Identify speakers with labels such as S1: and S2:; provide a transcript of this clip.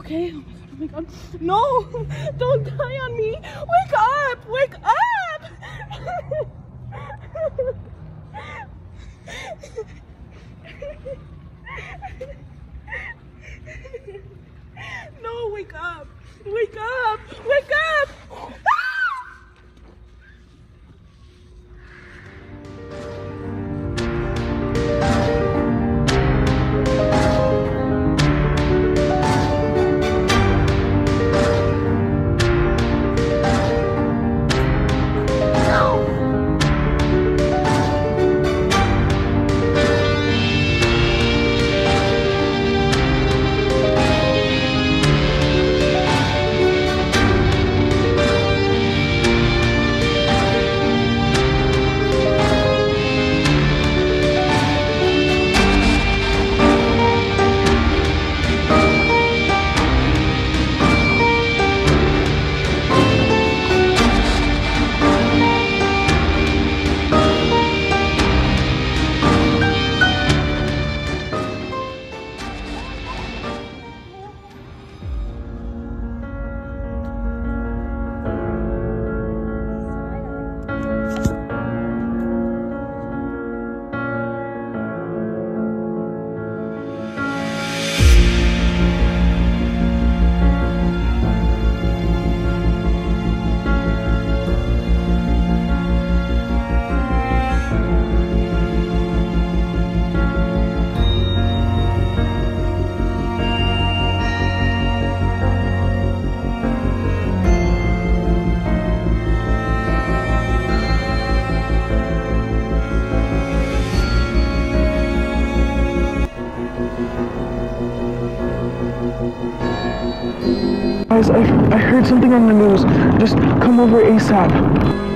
S1: okay? Oh my god, no! Don't die on me! Wake up! Wake up! No, wake up! Wake up! Wake up!
S2: Guys, I heard something on the news. Just come over ASAP.